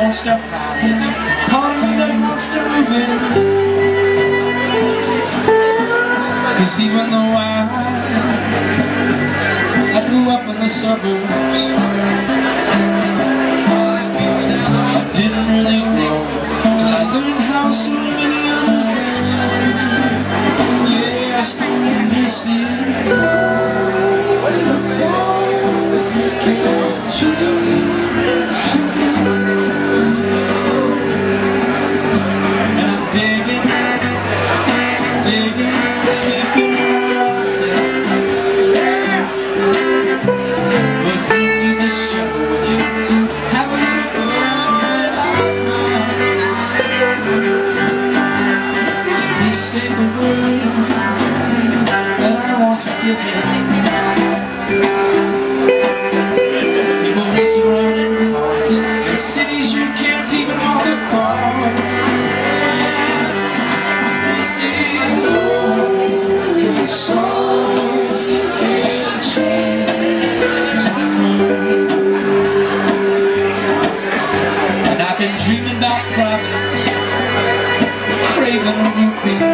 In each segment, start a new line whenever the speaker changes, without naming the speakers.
won't stop rising. Part of me that wants to move in. 'Cause even though I grew up in the suburbs, I didn't really grow till I learned how so many others did. Yes, and this is all you can choose. And I'm digging deep in myself. But who needs a shovel when you have a little boy like mine? This ain't the word that I want to give him. People race around in cars in cities you can't even walk across. This is all so you can change. And I've been dreaming about Providence, craving a root beer.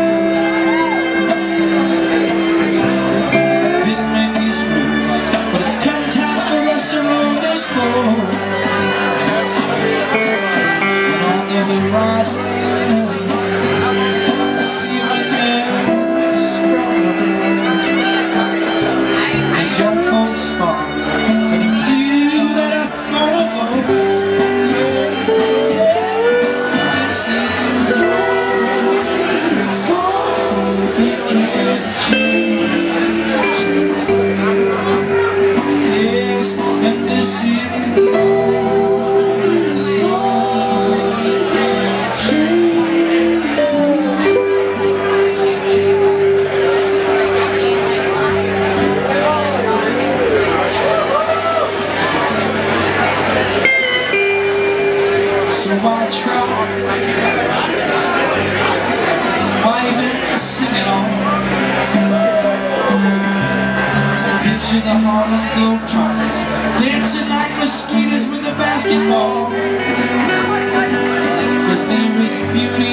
Why even sing it on? Picture the Harlem Globetrotters dancing like mosquitoes with a basketball. 'Cause there is beauty